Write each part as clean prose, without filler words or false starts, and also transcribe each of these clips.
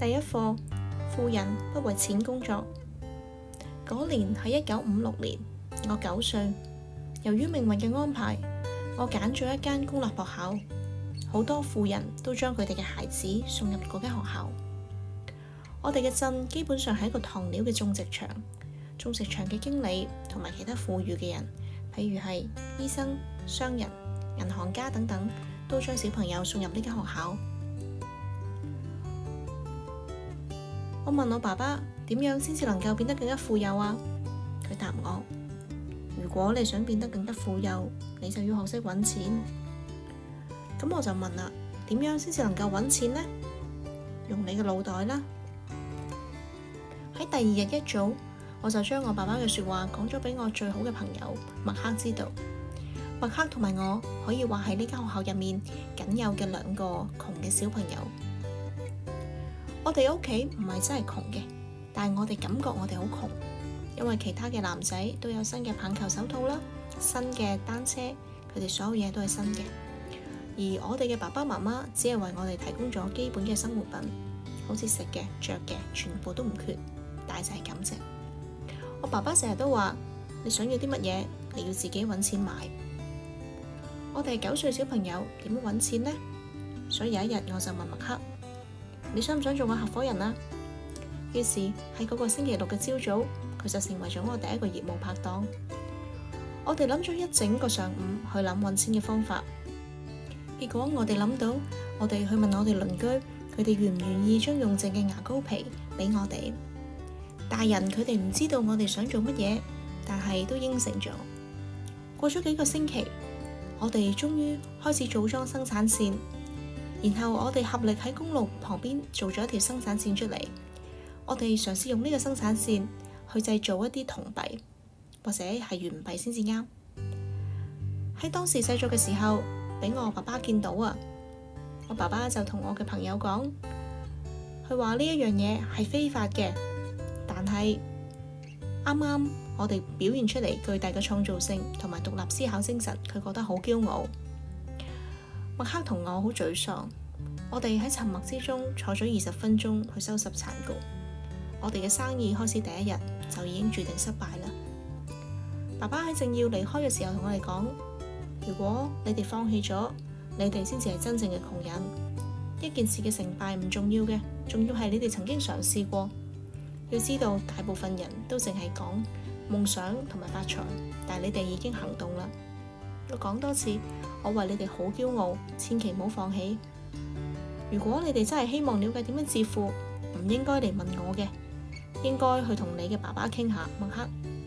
第一課，富人不為錢工作。嗰年係1956年，我9歲。由於命運嘅安排，我揀咗一間公立學校。好多富人都將佢哋嘅孩子送入嗰間學校。我哋嘅鎮基本上係一個糖料嘅種植場，種植場嘅經理同埋其他富裕嘅人，譬如係醫生、商人、銀行家等等，都將小朋友送入呢間學校。我問我爸爸點樣先至能夠變得更加富有啊？佢答我：如果你想變得更加富有，你就要學識揾錢。咁我就問啦，點樣先至能夠揾錢呢？用你嘅腦袋啦。喺第二日一早，我就將我爸爸嘅說話講咗俾我最好嘅朋友麥克知道。麥克同埋我可以話係呢間學校入面僅有嘅2個窮嘅小朋友。我哋屋企唔係真係窮嘅，但係我哋感覺我哋好窮，因為其他嘅男仔都有新嘅棒球手套啦，新嘅單車，佢哋所有嘢都係新嘅。而我哋嘅爸爸媽媽只係為我哋提供咗基本嘅生活品，好似食嘅、着嘅，全部都唔缺，但係就係咁啫。我爸爸成日都話：你想要啲乜嘢，你要自己揾錢買。我哋係9歲小朋友，點樣揾錢呢？所以有一日我就問麥克：你想唔想做我合夥人啊？於是喺嗰個星期6嘅朝早，佢就成為咗我第一個業務拍檔。我哋諗咗一整個上午去諗揾錢嘅方法。結果我哋諗到，我哋去問我哋鄰居，佢哋願唔願意將用剩嘅牙膏皮俾我哋。大人佢哋唔知道我哋想做乜嘢，但係都應承咗。過咗幾個星期，我哋終於開始組裝生產線。然後我哋合力喺公路旁邊做咗一條生產線出嚟。我哋嘗試用呢個生產線去製造一啲銅幣，或者係元幣先至啱。喺當時製作嘅時候，俾我爸爸見到啊！我爸爸就同我嘅朋友講，佢話呢一樣嘢係非法嘅，但係啱啱我哋表現出嚟巨大嘅創造性同埋獨立思考精神，佢覺得好驕傲。麥克同我好沮喪，我哋喺沉默之中坐咗20分鐘去收拾殘局。我哋嘅生意開始第一日就已經注定失敗啦。爸爸喺正要離開嘅時候同我哋講：如果你哋放棄咗，你哋先至係真正嘅窮人。一件事嘅成敗唔重要嘅，重要係你哋曾經嘗試過。要知道大部分人都淨係講夢想同埋發財，但係你哋已經行動啦。我講多次，我為你哋好驕傲，千祈唔好放棄。如果你哋真係希望了解點樣致富，唔應該嚟問我嘅，應該去同你嘅爸爸傾下。麥克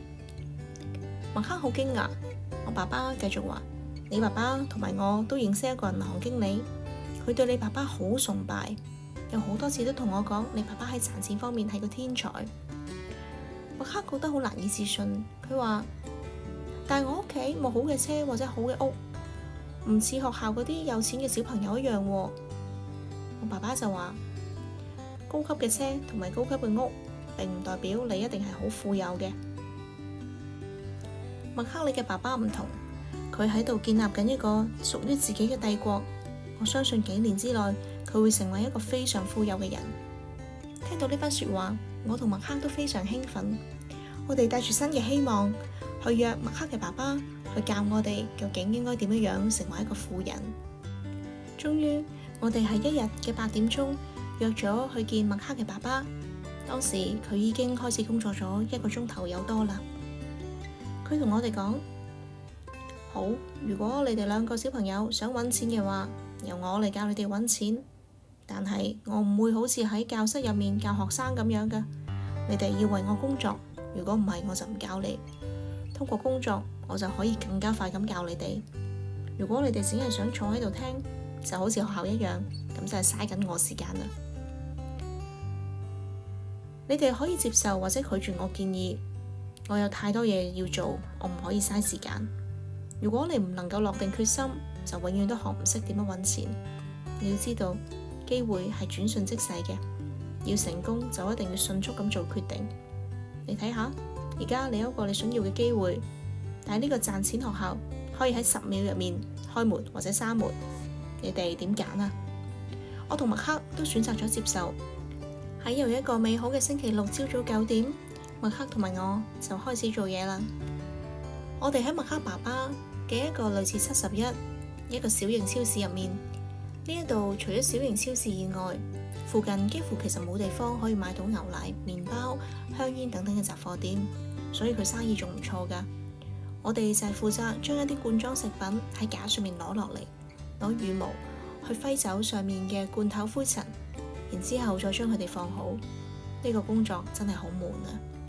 好驚訝，我爸爸繼續話：你爸爸同埋我都認識一個銀行經理，佢對你爸爸好崇拜，有好多次都同我講你爸爸喺賺錢方面係個天才。麥克覺得好難以置信，佢話：但係我屋企冇好嘅車或者好嘅屋，唔似學校嗰啲有錢嘅小朋友一樣喎。我爸爸就話：高級嘅車同埋高級嘅屋並唔代表你一定係好富有嘅。麥克，你嘅爸爸唔同，佢喺度建立緊一個屬於自己嘅帝國。我相信幾年之內佢會成為一個非常富有嘅人。聽到呢番說話，我同麥克都非常興奮。我哋帶住新嘅希望去約麥克嘅爸爸去教我哋究竟應該點樣成為一個富人。終於我哋喺一日嘅8點鐘約咗去見麥克嘅爸爸。當時佢已經開始工作咗1個鐘頭有多啦。佢同我哋講：好，如果你哋2個小朋友想揾錢嘅話，由我嚟教你哋揾錢。但係我唔會好似喺教室入面教學生咁樣㗎，你哋要為我工作。如果唔係，我就唔教你。通過工作，我就可以更加快咁教你哋。如果你哋只係想坐喺度聽，就好似學校一樣，咁就係嘥緊我時間啦。你哋可以接受或者拒絕我建議。我有太多嘢要做，我唔可以嘥時間。如果你唔能夠落定決心，就永遠都學唔識點樣揾錢。你要知道，機會係轉瞬即逝嘅，要成功就一定要迅速咁做決定。你睇下，而家你有一個你想要嘅機會，但係呢個賺錢學校可以喺10秒入面開門或者閂門，你哋點揀啊？我同麥克都選擇咗接受。 喺又一個美好嘅星期六朝早9點，麥克同埋我就開始做嘢啦。我哋喺麥克爸爸嘅一個類似71一個小型超市入面，呢一度除咗小型超市以外，附近幾乎其實冇地方可以買到牛奶、麵包、香煙等等嘅雜貨店，所以佢生意仲唔錯㗎。我哋就係負責將一啲罐裝食品喺架上面攞落嚟，攞羽毛去揮走上面嘅罐頭灰塵，然之後再將佢哋放好。呢個工作真係好悶啊！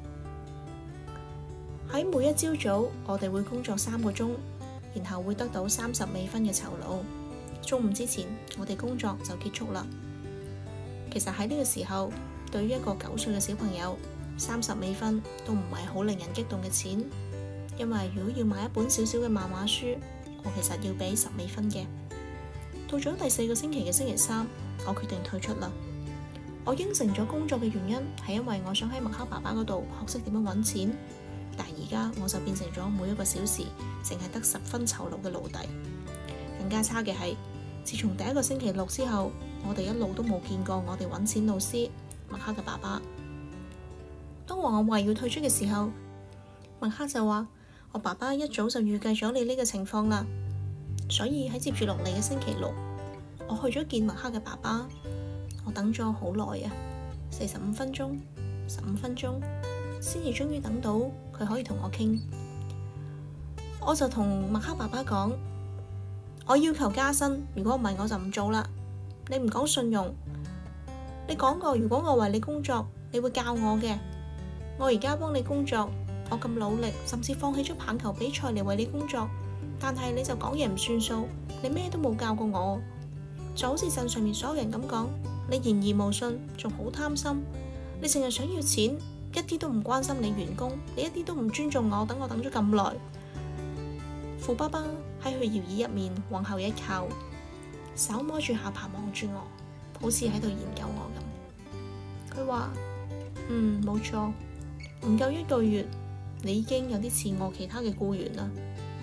喺每一朝早，我哋會工作3個鐘，然後會得到30美分嘅酬勞。中午之前，我哋工作就結束啦。其實喺呢個時候，對於一個9歲嘅小朋友，30美分都唔係好令人激動嘅錢，因為如果要買一本小小嘅漫畫書，我其實要俾10美分嘅。到咗第4個星期嘅星期3，我決定退出啦。我應承咗工作嘅原因係因為我想喺麥克爸爸嗰度學識點樣揾錢，但而家我就變成咗每一個小時淨係得10分酬勞嘅奴隸。更加差嘅係，自從第1個星期6之後，我哋一路都冇見過我哋揾錢老師麥克嘅爸爸。當我話要退出嘅時候，麥克就話：我爸爸一早就預計咗你呢個情況啦，所以喺接住落嚟嘅星期6，我去咗見麥克嘅爸爸。我等咗好耐啊，45分鐘、15分鐘，先至終於等到佢可以同我傾。我就同麥克爸爸講：我要求加薪，如果唔係我就唔做啦。你唔講信用，你講過如果我為你工作，你會教我嘅。我而家幫你工作，我咁努力，甚至放棄咗棒球比賽嚟為你工作，但係你就講嘢唔算數，你咩都冇教過我，就好似鎮上面所有人咁講，你言而無信，仲好貪心，你淨係想要錢，一啲都唔關心你員工，你一啲都唔尊重我，等我等咗咁耐。富爸爸喺佢搖椅入面往後一靠，手摸住下巴望住我，好似喺度研究我咁。佢話：冇錯，唔夠1個月，你已經有啲似我其他嘅僱員啦。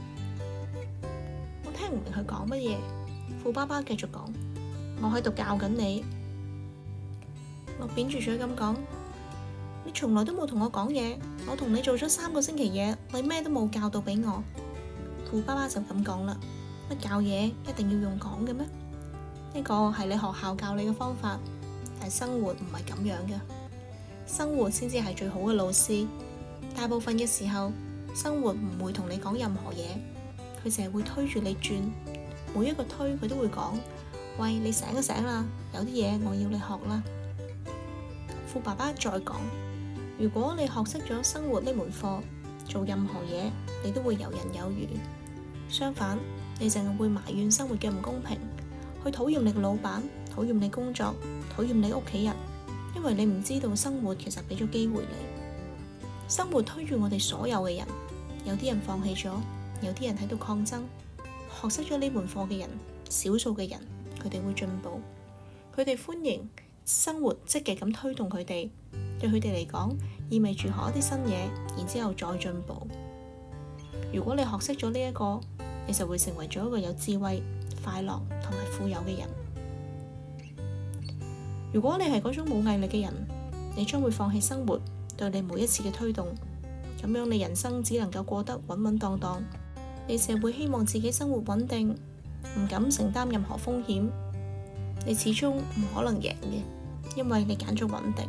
我聽唔明佢講乜嘢。富爸爸繼續講：我喺度教緊你。我扁住嘴咁講：你從來都冇同我講嘢，我同你做咗3個星期嘢，你咩都冇教到俾我。富爸爸就咁講啦：乜教嘢一定要用講嘅咩？呢個係你學校教你嘅方法，但係生活唔係咁樣嘅。生活先至係最好嘅老師。大部分嘅時候，生活唔會同你講任何嘢，佢淨係會推住你轉。每一個推佢都會講：喂，你醒一醒啦，有啲嘢我要你學啦。富爸爸再講：如果你學識咗生活呢門課，做任何嘢你都會游刃有餘。相反，你淨係會埋怨生活嘅唔公平，去討厭你嘅老闆，討厭你工作，討厭你屋企人，因為你唔知道生活其實俾咗機會你。生活推住我哋所有嘅人，有啲人放棄咗，有啲人喺度抗爭。學識咗呢門課嘅人，少數嘅人，佢哋會進步，佢哋歡迎生活積極咁推動佢哋，對佢哋嚟講意味住學一啲新嘢，然之後再進步。如果你學識咗呢一個，你就會成為咗一個有智慧、快樂同埋富有嘅人。如果你係嗰種冇毅力嘅人，你將會放棄生活對你每一次嘅推動，咁樣你人生只能夠過得穩穩當當。你淨係會希望自己生活穩定，唔敢承擔任何風險，你始終唔可能贏嘅，因為你揀咗穩定。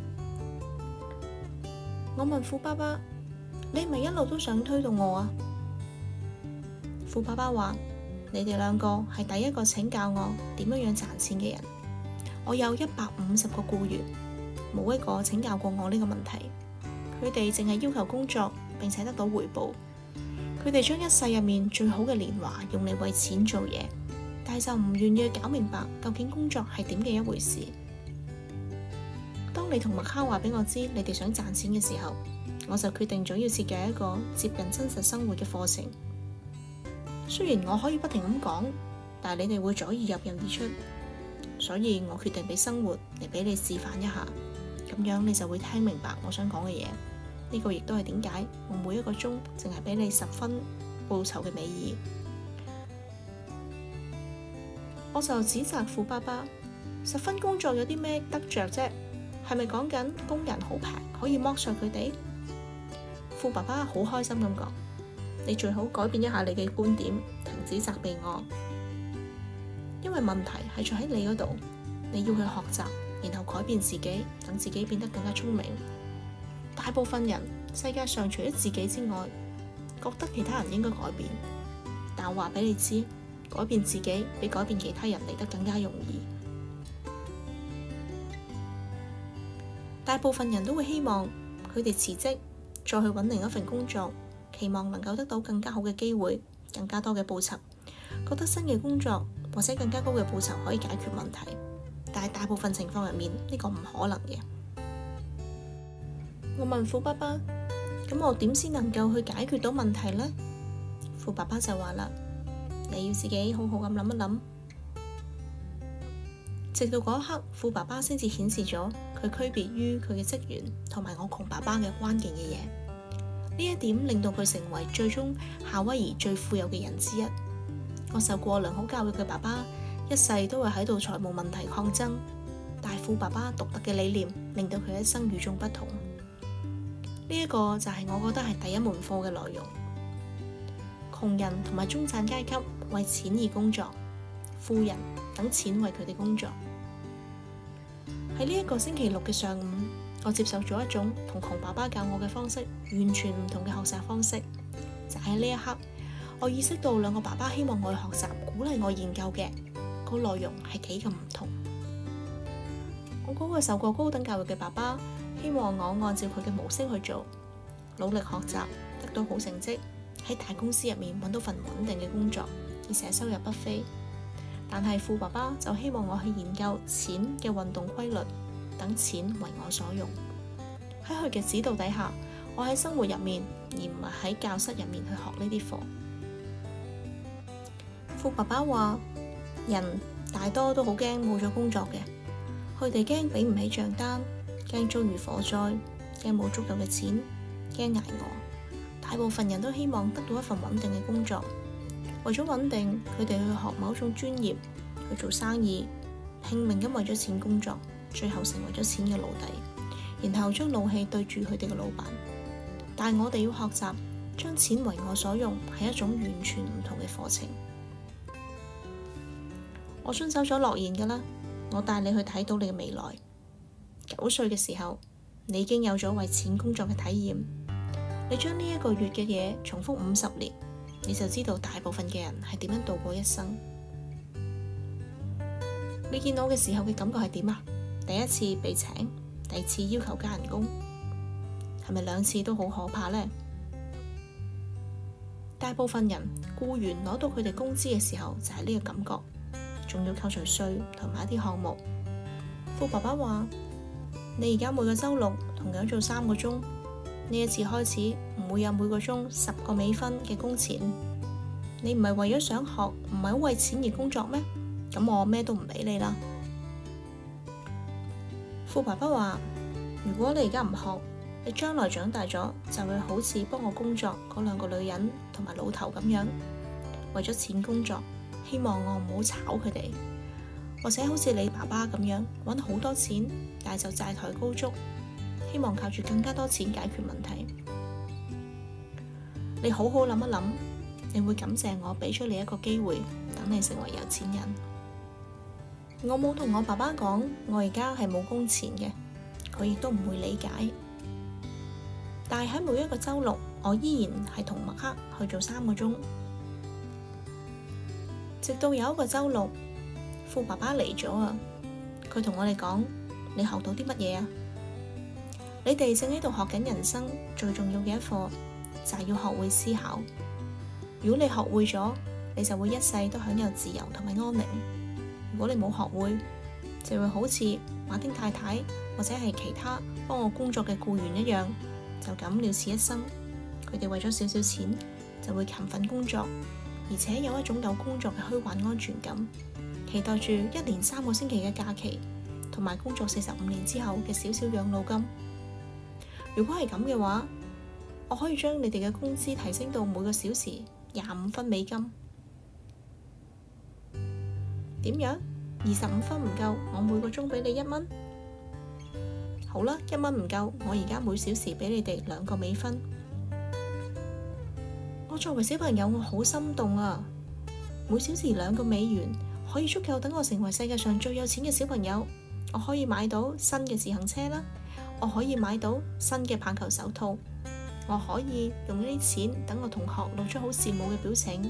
我問富爸爸：你係咪一路都想推動我啊？富爸爸話：你哋2個係第一個請教我點樣賺錢嘅人。我有150個僱員，冇一個請教過我呢個問題。佢哋淨係要求工作並且得到回報。佢哋將一世入面最好嘅年華用嚟為錢做嘢，但係就唔願意搞明白究竟工作係點嘅一回事。當你同麥克話俾我知你哋想賺錢嘅時候，我就決定咗要設計一個接近真實生活嘅課程。雖然我可以不停咁講，但係你哋會左耳入右耳出，所以我決定俾生活嚟俾你示範一下，咁樣你就會聽明白我想講嘅嘢。呢個亦都係點解我每一個鐘淨係俾你10分報酬嘅美意。我就指責富爸爸：10分工作有啲咩得着啫？ 係咪講緊工人好平，可以剝削佢哋？富爸爸好開心咁講：你最好改變一下你嘅觀點，停止責備我，因為問題係在喺你嗰度，你要去學習，然後改變自己，等自己變得更加聰明。大部分人世界上除咗自己之外，覺得其他人應該改變，但我話俾你知，改變自己比改變其他人嚟得更加容易。大部分人都會希望佢哋辭職，再去揾另一份工作，期望能夠得到更加好嘅機會，更加多嘅報酬，覺得新嘅工作或者更加高嘅報酬可以解決問題。但係大部分情況入面，呢個唔可能嘅。我問富爸爸：咁我點先能夠去解決到問題呢？富爸爸就話啦：你要自己好好咁諗一諗。直到嗰一刻，富爸爸先至顯示咗佢區別於佢嘅職員同埋我窮爸爸嘅關鍵嘅嘢。呢一點令到佢成為最終夏威夷最富有嘅人之一。我受過良好教育嘅爸爸一世都會喺度財務問題抗爭，但富爸爸獨特嘅理念令到佢一生與眾不同。呢一個就係我覺得係第一門課嘅內容。窮人同埋中產階級為錢而工作，富人等錢為佢哋工作。喺呢一個星期六嘅上午，我接受咗一種同窮爸爸教我嘅方式完全唔同嘅學習方式。就喺呢一刻，我意識到兩個爸爸希望我去學習、鼓勵我研究嘅個內容係幾咁唔同。我嗰個受過高等教育嘅爸爸希望我按照佢嘅模式去做，努力學習，得到好成績，喺大公司入面揾到份穩定嘅工作，而且收入不菲。但係富爸爸就希望我去研究錢嘅運動規律，等錢為我所用。喺佢嘅指導底下，我喺生活入面而唔係喺教室入面去學呢啲課。富爸爸話：人大多都好驚冇咗工作嘅，佢哋驚俾唔起賬單，驚遭遇火災，驚冇足夠嘅錢，驚挨餓。大部分人都希望得到一份穩定嘅工作。為咗穩定，佢哋去學某種專業，去做生意，拼命咁為咗錢工作，最後成為咗錢嘅奴隸，然後將怒氣對住佢哋嘅老闆。但係我哋要學習將錢為我所用，係一種完全唔同嘅課程。我遵守咗諾言㗎啦，我帶你去睇到你嘅未來。9歲嘅時候，你已經有咗為錢工作嘅體驗。你將呢一個月嘅嘢重複50年，你就知道大部分嘅人係點樣度過一生。你見我嘅時候嘅感覺係點啊？第一次被請，第二次要求加人工，係咪2次都好可怕呢？大部分人僱員攞到佢哋工資嘅時候就係呢個感覺，仲要扣除稅同埋一啲項目。富爸爸話：你而家每個週六同樣做3個鐘。呢一次開始唔會有每個鐘10個美分嘅工錢。你唔係為咗想學，唔係為錢而工作咩？咁我咩都唔俾你啦。富爸爸話：如果你而家唔學，你將來長大咗就會好似幫我工作嗰2個女人同埋老頭咁樣，為咗錢工作，希望我唔好炒佢哋，或者好似你爸爸咁樣搵好多錢，但係就債台高築，希望靠住更加多錢解決問題。你好好諗一諗，你會感謝我俾咗你一個機會，等你成為有錢人。我冇同我爸爸講我而家係冇工錢嘅，佢亦都唔會理解。但係喺每一個週六，我依然係同麥克去做3個鐘。直到有一個週六，富爸爸嚟咗啊！佢同我哋講：你學到啲乜嘢啊？你哋正喺度學緊人生最重要嘅一課，就係要學會思考。如果你學會咗，你就會一世都享有自由同埋安寧。如果你冇學會，就會好似馬丁太太或者係其他幫我工作嘅僱員一樣，就咁了此一生。佢哋為咗少少錢，就會勤奮工作，而且有一種有工作嘅虛幻安全感，期待住1年3個星期嘅假期，同埋工作45年之後嘅少少養老金。如果係咁嘅話，我可以將你哋嘅工資提升到每個小時25分美金。點樣？25分唔夠，我每個鐘俾你1蚊。 好啦，1蚊唔夠，我而家每小時俾你哋2個美分。我作為小朋友，我好心動啊！每小時2個美元可以足夠等我成為世界上最有錢嘅小朋友。我可以買到新嘅自行車啦，我可以買到新嘅棒球手套，我可以用呢啲錢等我同學露出好羨慕嘅表情。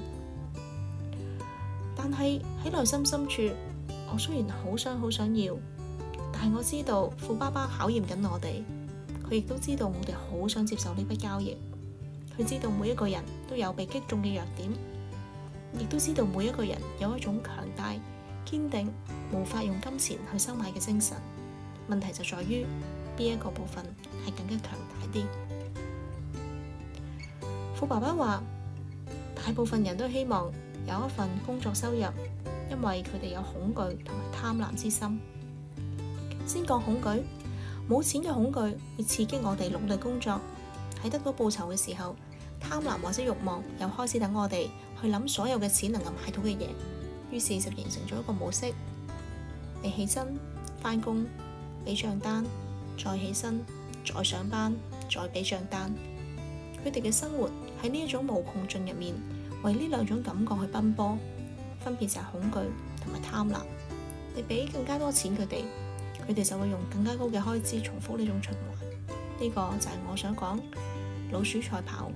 但係喺內心深處，我雖然好想要，但係我知道富爸爸考驗緊我哋，佢亦都知道我哋好想接受呢筆交易。佢知道每一個人都有被擊中嘅弱點，亦都知道每一個人有一種強大、堅定、無法用金錢去收買嘅精神。問題就在於邊一個部分係更加強大啲。富爸爸話，大部分人都希望有一份工作收入，因為佢哋有恐懼同埋貪婪之心。先講恐懼，冇錢嘅恐懼會刺激我哋努力工作，喺得到報酬嘅時候，貪婪或者慾望又開始等我哋去諗所有嘅錢能夠買到嘅嘢，於是就形成咗一個模式：你起身返工，俾賬單，再起身，再上班，再俾賬單。佢哋嘅生活喺呢一種無窮盡入面，為呢2種感覺去奔波，分別就係恐懼同埋貪婪。你俾更加多錢佢哋，佢哋就會用更加高嘅開支重複呢種循環。呢個就係我想講老鼠賽跑。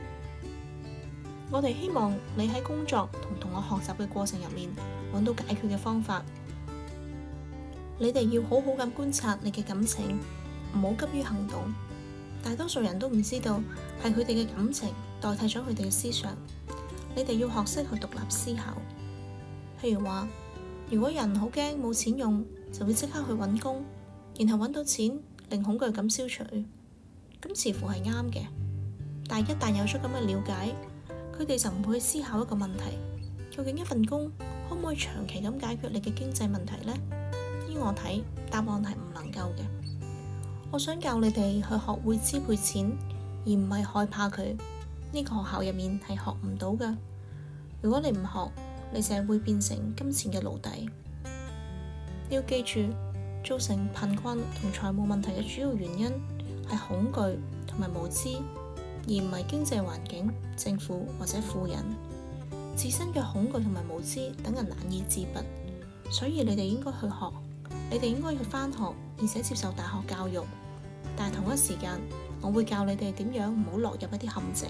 我哋希望你喺工作同我學習嘅過程入面揾到解決嘅方法。你哋要好好咁觀察你嘅感情，唔好急於行動。大多數人都唔知道係佢哋嘅感情代替咗佢哋嘅思想。你哋要學識去獨立思考。譬如話，如果人好驚冇錢用，就會即刻去揾工，然後揾到錢令恐懼感消除，咁似乎係啱嘅。但係一旦有咗咁嘅了解，佢哋就唔會去思考一個問題：究竟一份工可唔可以長期咁解決你嘅經濟問題呢？依我睇，答案係唔能夠嘅。我想教你哋去學會支配錢，而唔係害怕佢。呢個學校入面係學唔到㗎。如果你唔學，你就係會變成金錢嘅奴隸。要記住，造成貧困同財務問題嘅主要原因係恐懼同埋無知，而唔係經濟環境、政府或者富人。自身嘅恐懼同埋無知等人難以自拔，所以你哋應該去學，你哋應該去返學，而且接受大學教育。但係同一時間，我會教你哋點樣唔好落入一啲陷阱。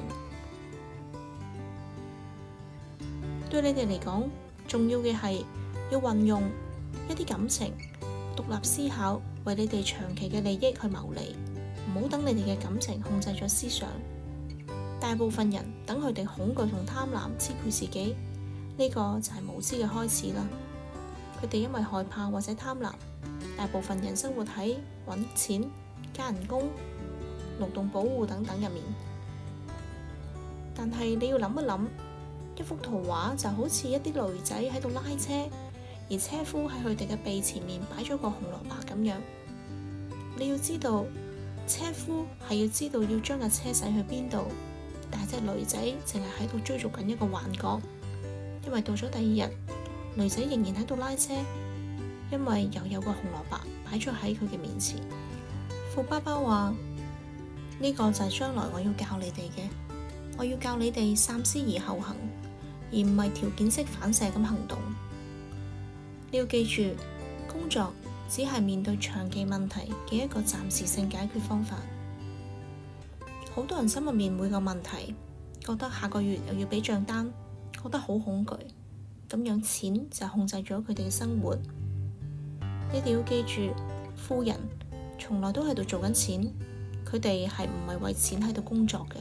對你哋嚟講，重要嘅係要運用一啲感情，獨立思考，為你哋長期嘅利益去謀利，唔好等你哋嘅感情控制咗思想。大部分人等佢哋恐懼同貪婪支配自己，呢個就係無知嘅開始啦。佢哋因為害怕或者貪婪，大部分人生活喺揾錢、加人工、勞動保護等等入面。但係你要諗一諗，一幅圖畫就好似一啲驢仔喺度拉車，而車夫喺佢哋嘅鼻前面擺咗個紅蘿蔔咁樣。你要知道，車夫係要知道要將架車駛去邊度，但係隻驢仔淨係喺度追逐緊一個幻覺，因為到咗第2日，驢仔仍然喺度拉車，因為又有個紅蘿蔔擺咗喺佢嘅面前。富爸爸話：呢個就係將來我要教你哋嘅，我要教你哋三思而後行，而唔係條件式反射咁行動。你要記住，工作只係面對長期問題嘅一個暫時性解決方法。好多人心入面每個問題，覺得下個月又要俾賬單，覺得好恐懼，咁樣錢就控制咗佢哋嘅生活。你哋要記住，富人從來都喺度做緊錢，佢哋係唔係為錢喺度工作嘅。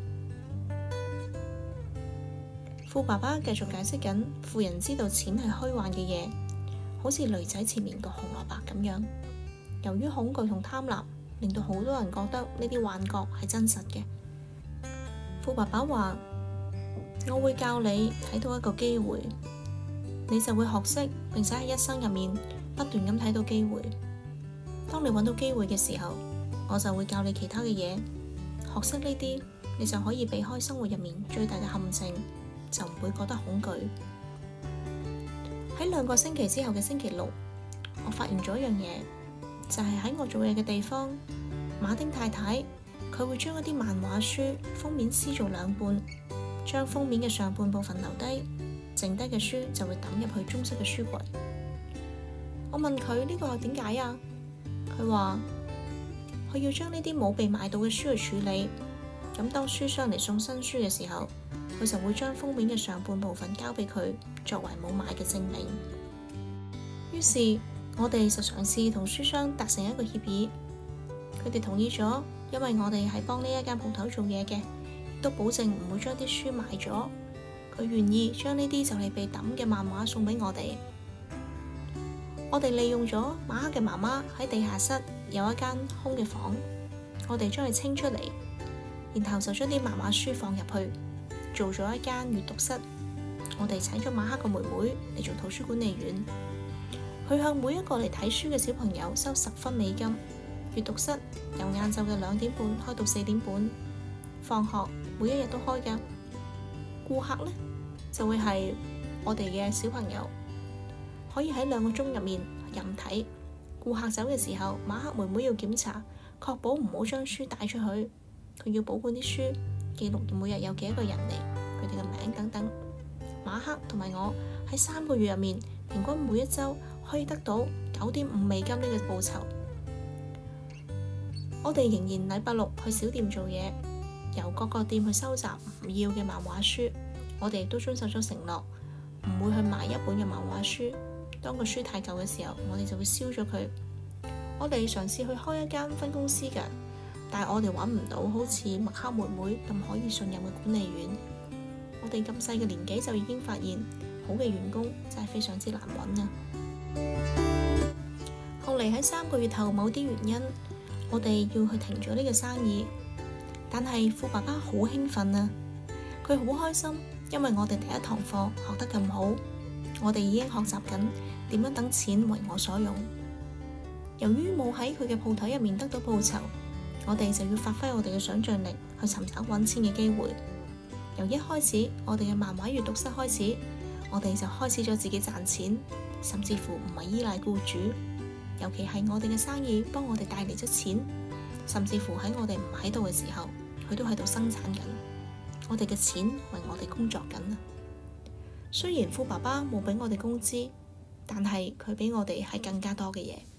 富爸爸繼續解釋緊，富人知道錢係虛幻嘅嘢，好似驢仔前面個紅蘿蔔咁樣。由於恐懼同貪婪，令到好多人覺得呢啲幻覺係真實嘅。富爸爸話：我會教你睇到一個機會，你就會學識，並且喺一生入面不斷咁睇到機會。當你揾到機會嘅時候，我就會教你其他嘅嘢。學識呢啲，你就可以避開生活入面最大嘅陷阱，就唔會覺得恐懼。喺2個星期之後嘅星期六，我發現咗一樣嘢， 就係喺我做嘢嘅地方，馬丁太太佢會將一啲漫畫書封面撕做兩半，將封面嘅上半部分留低，剩低嘅書就會抌入去中式嘅書櫃。我問佢呢個係點解啊？佢話佢要將呢啲冇被買到嘅書去處理，咁當書商嚟送新書嘅時候，佢就會將封面嘅上半部分交俾佢，作為冇買嘅證明。於是我哋就嘗試同書商達成一個協議，佢哋同意咗，因為我哋係幫呢一間鋪頭做嘢嘅，亦都保證唔會將啲書賣咗。佢願意將呢啲就嚟被抌嘅漫畫送俾我哋。我哋利用咗馬克嘅媽媽喺地下室有一間空嘅房，我哋將佢清出嚟，然後就將啲漫畫書放入去，做咗一間閱讀室。我哋請咗馬克個妹妹嚟做圖書管理員，佢向每一個嚟睇書嘅小朋友收10分美金。閱讀室由晏晝嘅2點半開到4點半，放學每一日都開㗎。顧客呢，就會係我哋嘅小朋友，可以喺2個鐘入面任睇。顧客走嘅時候，馬克妹妹要檢查，確保唔好將書帶出去。佢要保管啲書，記錄每日有幾多個人嚟，佢哋嘅名等等。馬克同埋我喺3個月入面，平均每一週可以得到9.5美金呢個報酬。我哋仍然禮拜六去小店做嘢，由各個店去收集唔要嘅漫畫書。我哋亦都遵守咗承諾，唔會去賣一本嘅漫畫書。當個書太舊嘅時候，我哋就會燒咗佢。我哋嘗試去開一間分公司嘅，但係我哋揾唔到好似麥克妹妹咁可以信任嘅管理員。我哋咁細嘅年紀就已經發現，好嘅員工真係非常之難揾啊！後嚟喺3個月後，某啲原因，我哋要去停咗呢個生意。但係富爸爸好興奮啊！佢好開心，因為我哋第一堂課學得咁好，我哋已經學習緊點樣等錢為我所用。由於冇喺佢嘅鋪頭入面得到報酬，我哋就要發揮我哋嘅想像力去尋找揾錢嘅機會。由一開始我哋嘅漫畫閱讀室開始，我哋就開始咗自己賺錢，甚至乎唔係依賴僱主。尤其係我哋嘅生意幫我哋帶嚟咗錢，甚至乎喺我哋唔喺度嘅時候，佢都喺度生產緊。我哋嘅錢為我哋工作緊啊！雖然富爸爸冇俾我哋工資，但係佢俾我哋係更加多嘅嘢。